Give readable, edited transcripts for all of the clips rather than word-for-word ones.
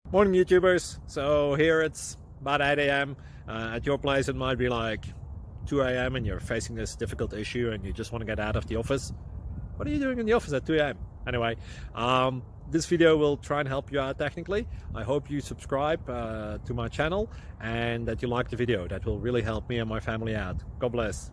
Morning YouTubers. So here it's about 8 a.m. At your place it might be like 2 a.m. and you're facing this difficult issue and you just want to get out of the office. What are you doing in the office at 2 a.m.? Anyway, this video will try and help you out technically. I hope you subscribe to my channel and that you like the video. That will really help me and my family out. God bless.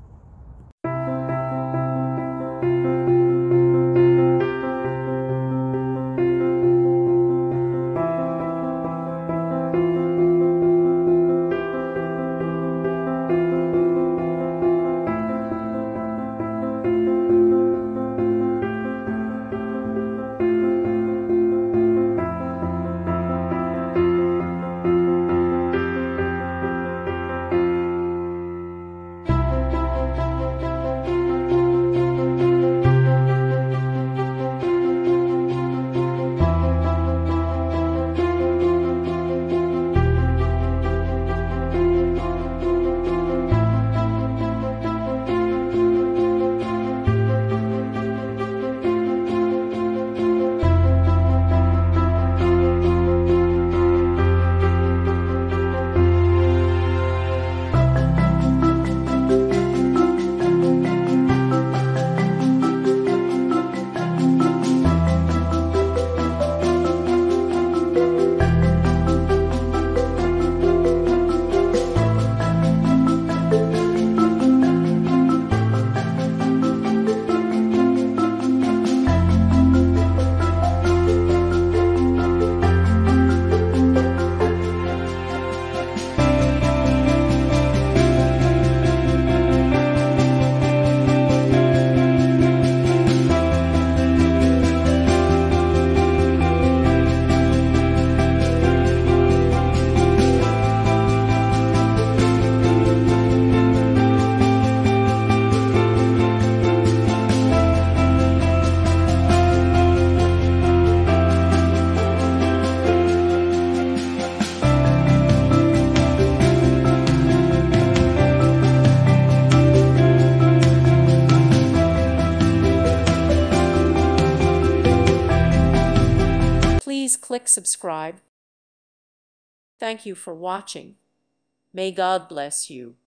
Please click subscribe. Thank you for watching. May God bless you.